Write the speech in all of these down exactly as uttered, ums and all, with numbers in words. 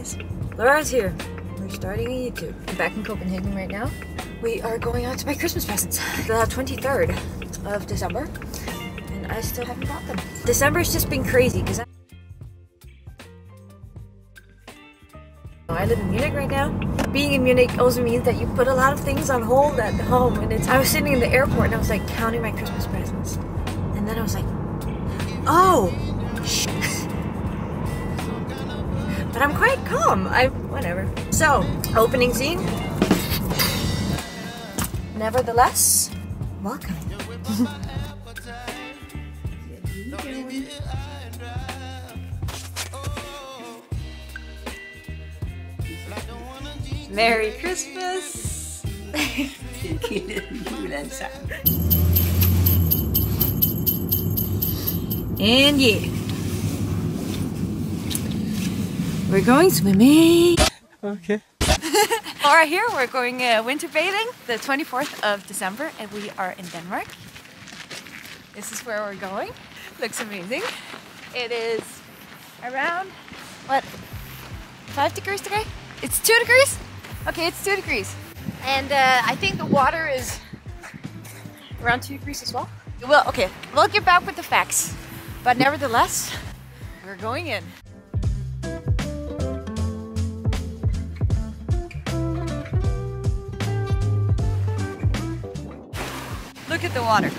guys. Laura's here. We're starting a YouTube. I'm back in Copenhagen right now. We are going out to buy Christmas presents. The twenty-third of December. And I still haven't bought them. December's just been crazy because I I live in Munich right now. Being in Munich also means that you put a lot of things on hold at home. And it's, I was sitting in the airport and I was like counting my Christmas presents. And then I was like, oh, shit. But I'm quite calm. I, whatever. So, opening scene. Nevertheless, welcome. Merry Christmas! And yeah, we're going swimming. Okay. Laura here, we're going uh, winter bathing the twenty-fourth of December and we are in Denmark. This is where we're going. Looks amazing. It is around, what, five degrees today? It's two degrees? Okay, it's two degrees. And uh, I think the water is around two degrees as well. Well, okay, we'll get back with the facts. But nevertheless, we're going in. Look at the water.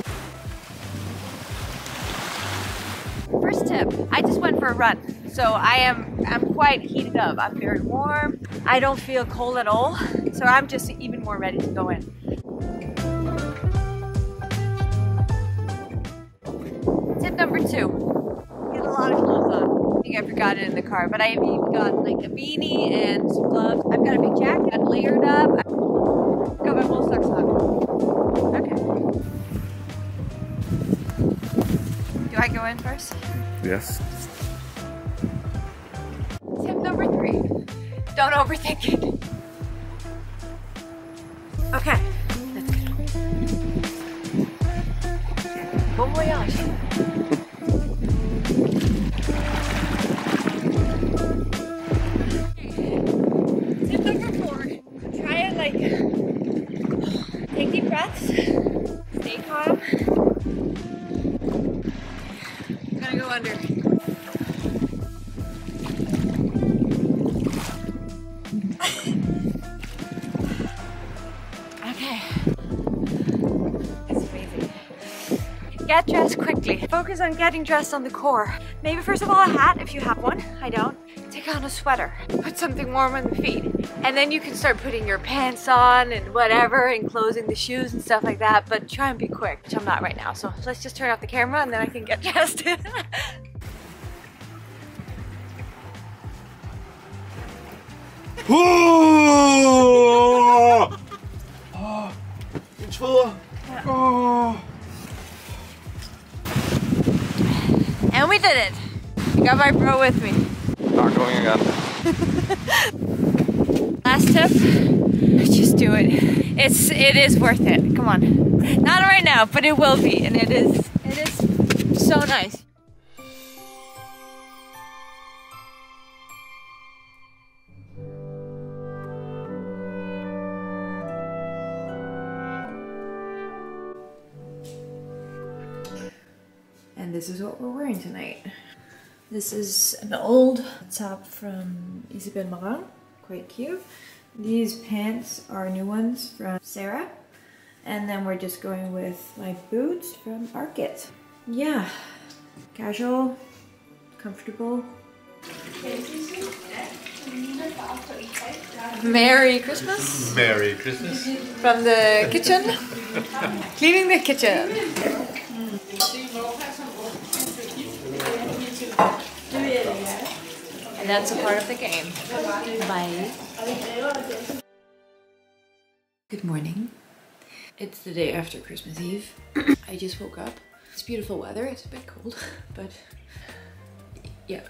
First tip, I just went for a run. So I am I'm quite heated up. I'm very warm. I don't feel cold at all. So I'm just even more ready to go in. Tip number two, get a lot of clothes on. I think I forgot it in the car, but I have even got like a beanie and some gloves. I've got a big jacket, I'm layered up. I've got my wool socks on. Okay. Do I go in first? Yes. Tip number three, don't overthink it. Okay, let's go. Bon voyage. Tip number four, try and like, take deep breaths, stay calm. I'm gonna go under. Okay. It's amazing. Get dressed quickly. Focus on getting dressed on the core. Maybe first of all a hat if you have one. I don't. Take on a sweater. Put something warm on the feet. And then you can start putting your pants on and whatever and closing the shoes and stuff like that. But try and be quick, which I'm not right now. So let's just turn off the camera and then I can get dressed. Oh! Oh, min fødder. Oh. And we did it. I got my bro with me. Not going again. Last tip, just do it. It's it is worth it. Come on. Not right now, but it will be, and it is it is so nice. And this is what we're wearing tonight. This is an old top from Isabelle Marant, quite cute. These pants are new ones from Sarah. And then we're just going with my boots from Arket. Yeah, casual, comfortable. Merry Christmas. Merry Christmas. From the kitchen. Cleaning the kitchen. And that's a part of the game. Bye. Good morning. It's the day after Christmas Eve. I just woke up. It's beautiful weather. It's a bit cold, but yeah.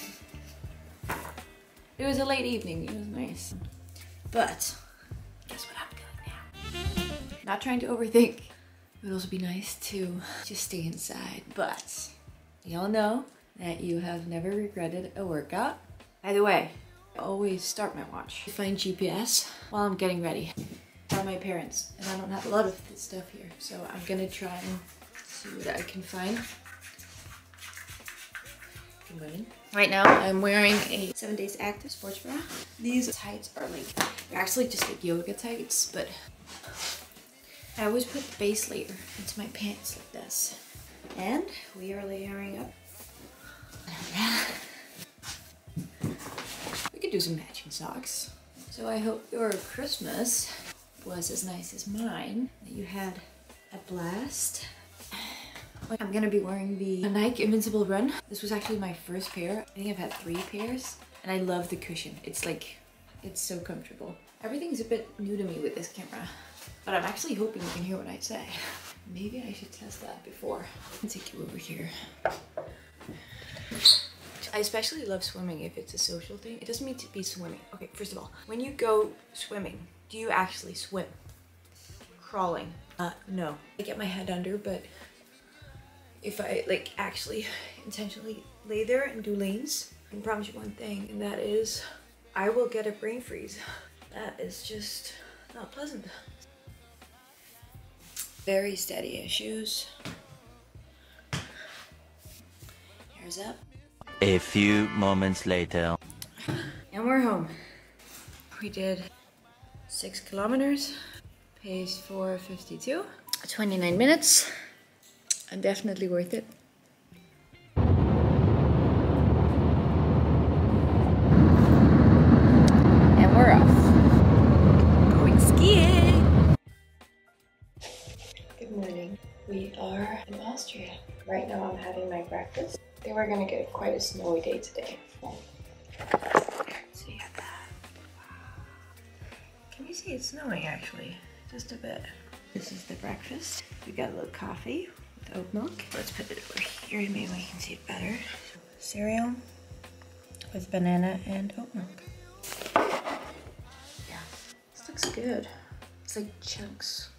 It was a late evening. It was nice. But guess what I'm doing now? Not trying to overthink. It would also be nice to just stay inside, but y'all know that you have never regretted a workout. By the way, I always start my watch. I find G P S while I'm getting ready. By my parents, and I don't have a lot of this stuff here, so I'm gonna try and see what I can find. Good morning. Right now, I'm wearing a seven days active sports bra. These tights are like, they're actually just like yoga tights, but I always put the base layer into my pants like this. And we are layering up. We could do some matching socks. So I hope your Christmas was as nice as mine, that you had a blast. I'm gonna be wearing the Nike Invincible Run. This was actually my first pair. I think I've had three pairs, and I love the cushion. It's like, it's so comfortable. Everything's a bit new to me with this camera, but I'm actually hoping you can hear what I say. Maybe I should test that before. I'll take you over here. I especially love swimming if it's a social thing. It doesn't mean to be swimming. Okay, first of all, when you go swimming, do you actually swim? Crawling? Uh, no. I get my head under, but if I like actually intentionally lay there and do lanes, I can promise you one thing, and that is I will get a brain freeze. That is just not pleasant. Very steady issues. Hair's up. A few moments later. And we're home. We did six kilometers, pace four fifty-two, twenty-nine minutes, and definitely worth it. And we're off. Going skiing! Good morning. We are in Austria. Right now I'm having my breakfast. I think we're gonna get quite a snowy day today. See that? Wow. Can you see it's snowing actually? Just a bit. This is the breakfast. We got a little coffee with oat milk. Let's put it over here, maybe we can see it better. Cereal with banana and oat milk. Yeah, this looks good. It's like chunks.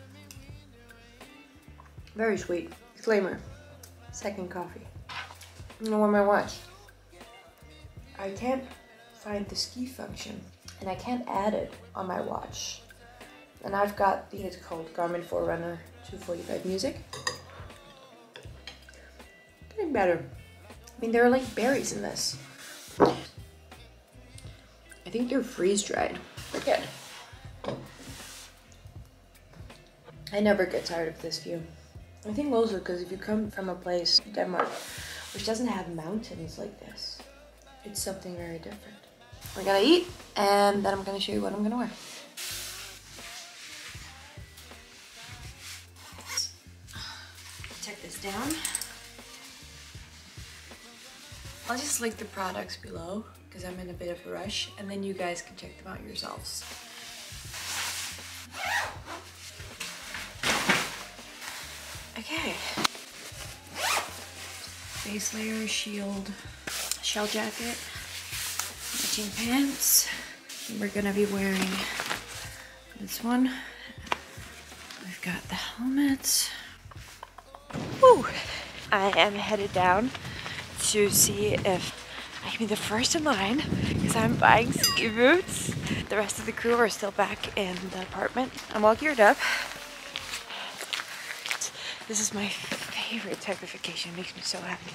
Very sweet. Disclaimer. Second coffee. I'm gonna wear my watch. I can't find the ski function, and I can't add it on my watch. And I've got the, it's called Garmin Forerunner two forty-five Music. Getting better. I mean, there are like berries in this. I think they're freeze dried. They're good. I never get tired of this view. I think also because if you come from a place, Denmark, which doesn't have mountains like this, it's something very different. We're gonna eat, and then I'm gonna show you what I'm gonna wear. Check this down. I'll just link the products below because I'm in a bit of a rush, and then you guys can check them out yourselves. Okay. Base layer, shield, shell jacket, matching pants. And we're gonna be wearing this one. We've got the helmet. Woo! I am headed down to see if I can be the first in line because I'm buying ski boots. The rest of the crew are still back in the apartment. I'm all geared up. This is my favorite type of vacation. It makes me so happy.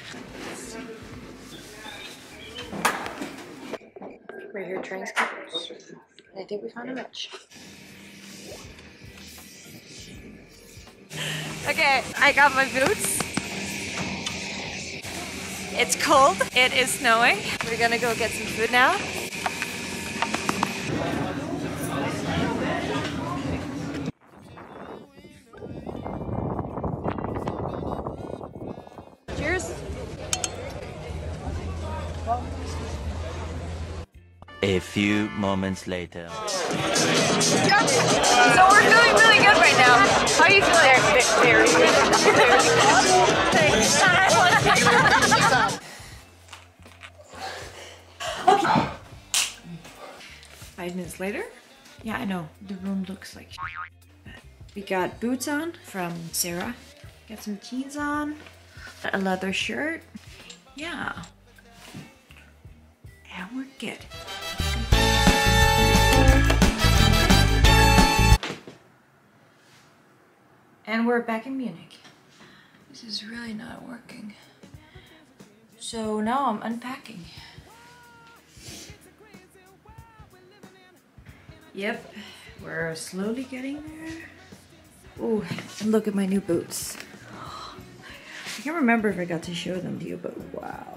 We're here trying ski boots. And I think we found a match. Okay, I got my boots. It's cold. It is snowing. We're gonna go get some food now. Cheers. A few moments later. Yeah. So we're feeling really good right now. How are you feeling? Very, very Okay. Five minutes later. Yeah, I know. The room looks like shit. We got boots on from Sarah. Got some jeans on. A leather shirt. Yeah. And we're good. And we're back in Munich. This is really not working. So now I'm unpacking. Yep, we're slowly getting there. Oh, and look at my new boots. I can't remember if I got to show them to you, but wow.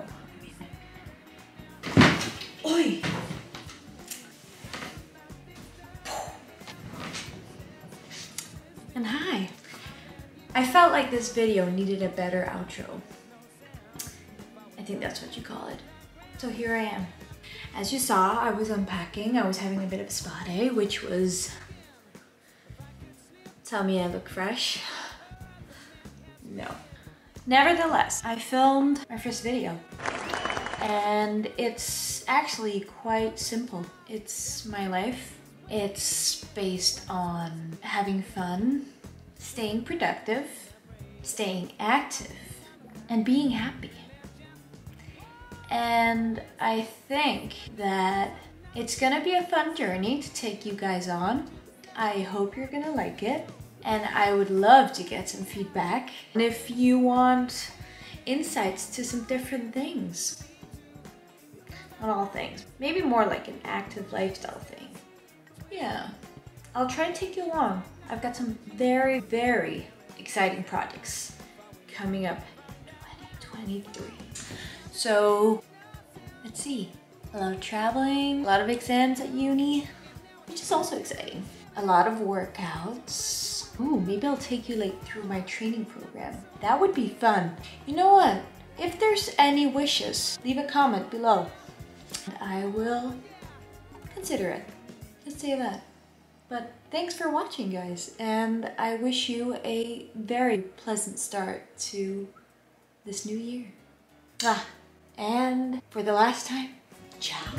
Oi! And hi. I felt like this video needed a better outro. I think that's what you call it. So here I am. As you saw, I was unpacking. I was having a bit of a spa day, which was... Tell me I look fresh. No. Nevertheless, I filmed my first video. And it's actually quite simple. It's my life. It's based on having fun, staying productive, staying active, and being happy. And I think that it's gonna be a fun journey to take you guys on. I hope you're gonna like it. And I would love to get some feedback. And if you want insights to some different things, not all things, maybe more like an active lifestyle thing. Yeah, I'll try and take you along. I've got some very, very exciting projects coming up in twenty twenty-three. So, let's see. A lot of traveling, a lot of exams at uni, which is also exciting. A lot of workouts. Ooh, maybe I'll take you like through my training program. That would be fun. You know what? If there's any wishes, leave a comment below. And I will consider it. Let's say that. But thanks for watching, guys. And I wish you a very pleasant start to this new year. Ah, and for the last time, ciao.